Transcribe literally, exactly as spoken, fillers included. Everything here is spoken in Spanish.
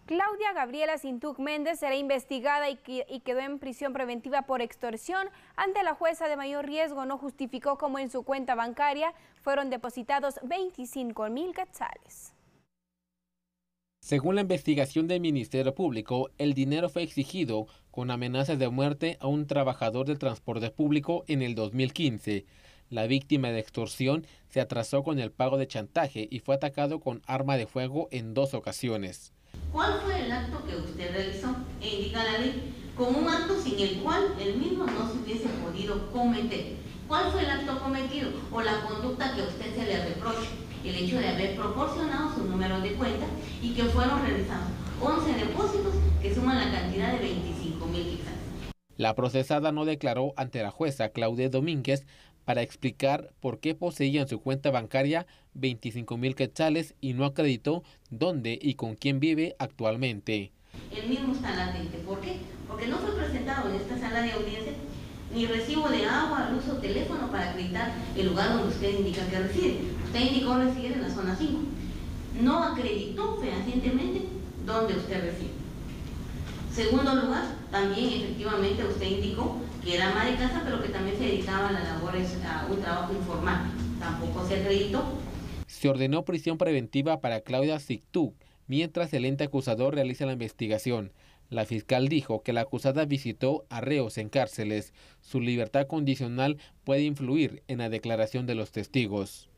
Claudia Gabriela Sintuc Méndez será investigada y quedó en prisión preventiva por extorsión ante la jueza de mayor riesgo. No justificó cómo en su cuenta bancaria fueron depositados veinticinco mil quetzales. Según la investigación del Ministerio Público, el dinero fue exigido con amenazas de muerte a un trabajador del transporte público en el dos mil quince. La víctima de extorsión se atrasó con el pago de chantaje y fue atacado con arma de fuego en dos ocasiones. ¿Cuál fue el acto que usted realizó? E indica la ley como un acto sin el cual el mismo no se hubiese podido cometer. ¿Cuál fue el acto cometido o la conducta que a usted se le reproche? El hecho de haber proporcionado sus números de cuenta y que fueron realizados once depósitos que suman la cantidad de veinticinco mil quetzales. La procesada no declaró ante la jueza Claudia Domínguez para explicar por qué poseía en su cuenta bancaria veinticinco mil quetzales y no acreditó dónde y con quién vive actualmente. El mismo está latente. ¿Por qué? Porque no fue presentado en esta sala de audiencia ni recibo de agua, luz o teléfono para acreditar el lugar donde usted indica que reside. Usted indicó residir en la zona cinco. No acreditó fehacientemente dónde usted reside. Segundo lugar, también efectivamente usted indicó que era ama de casa, pero que también se dedicaba a las labores, a un trabajo informal. Tampoco se acreditó. Se ordenó prisión preventiva para Claudia Sintuc, mientras el ente acusador realiza la investigación. La fiscal dijo que la acusada visitó a reos en cárceles. Su libertad condicional puede influir en la declaración de los testigos.